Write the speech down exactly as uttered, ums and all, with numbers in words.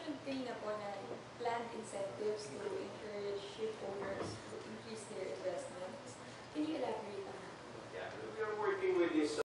mentioned kanina po na planned incentives to encourage ship owners to increase their investment